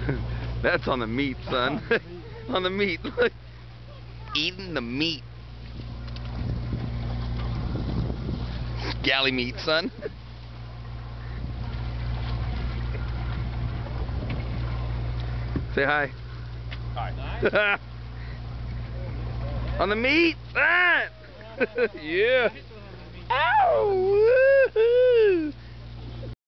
That's on the meat, son. On the meat. Look. Eating the meat. Galley meat, son. Say hi. Hi. On the meat, son. Yeah. Ow!